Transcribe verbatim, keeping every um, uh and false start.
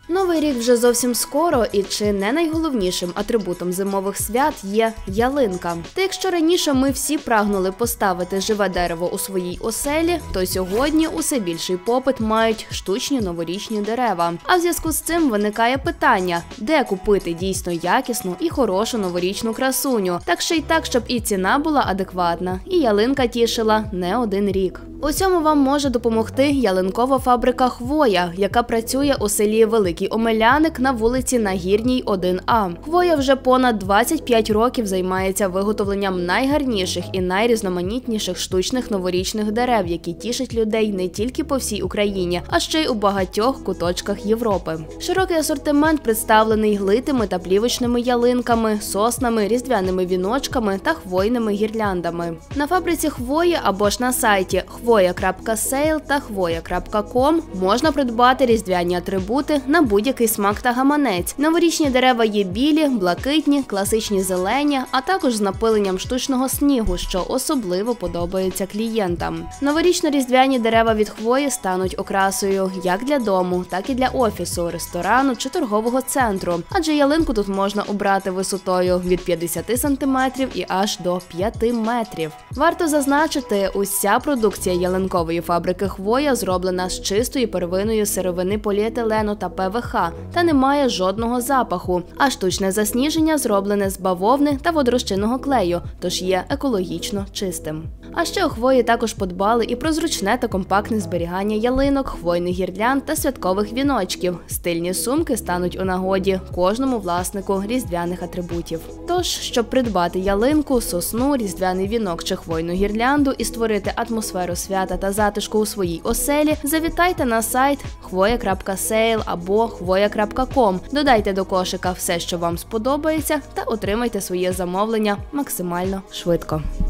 Новий рік вже зовсім скоро, і чи не найголовнішим атрибутом зимових свят є ялинка. Та якщо раніше ми всі прагнули поставити живе дерево у своїй оселі, то сьогодні усе більший попит мають штучні новорічні дерева. А в зв'язку з цим виникає питання, де купити дійсно якісну і хорошу новорічну красуню, так ще й так, щоб і ціна була адекватна, і ялинка тішила не один рік. У цьому вам може допомогти ялинкова фабрика «Хвоя», яка працює у селі Великий Омеляник на вулиці Нагірній, один А. «Хвоя» вже понад двадцять п'ять років займається виготовленням найгарніших і найрізноманітніших штучних новорічних дерев, які тішать людей не тільки по всій Україні, а ще й у багатьох куточках Європи. Широкий асортимент представлений глитими та плівочними ялинками, соснами, різдвяними віночками та хвойними гірляндами. На фабриці «Хвої» або ж на сайті хвоя крапка сейл та хвоя крапка ком можна придбати різдвяні атрибути на будь-який смак та гаманець. Новорічні дерева є білі, блакитні, класичні зелені, а також з напиленням штучного снігу, що особливо подобається клієнтам. Новорічно-різдвяні дерева від «Хвої» стануть окрасою як для дому, так і для офісу, ресторану чи торгового центру, адже ялинку тут можна обрати висотою від п'ятдесяти сантиметрів і аж до п'яти метрів. Варто зазначити, уся продукція ялинкової фабрики «Хвоя» зроблена з чистої первинної сировини поліетилену та Пе Ве Ха та не має жодного запаху, а штучне засніження зроблене з бавовни та водорозчинного клею, тож є екологічно чистим. А ще у «Хвої» також подбали і про зручне та компактне зберігання ялинок, хвойних гірлянд та святкових віночків. Стильні сумки стануть у нагоді кожному власнику різдвяних атрибутів. Тож, щоб придбати ялинку, сосну, різдвяний вінок чи хвойну гірлянду і створити атмосферу свята та затишку у своїй оселі, завітайте на сайт хвоя крапка сейл або хвоя крапка ком, додайте до кошика все, що вам сподобається, та отримайте своє замовлення максимально швидко.